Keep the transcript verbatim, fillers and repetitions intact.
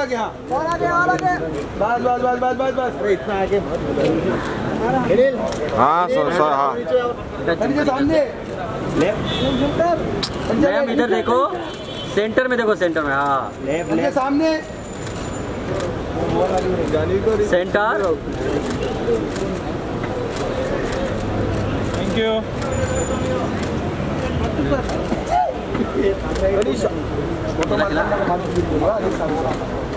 आगे, हाँ और आगे और आगे, बस बस बस बस बस बस इतना आगे। हाँ सर सर हाँ सामने मैम इधर देखो, सेंटर में देखो, सेंटर में, हाँ लेफ्ट सामने सेंटर। Thank you. फोटो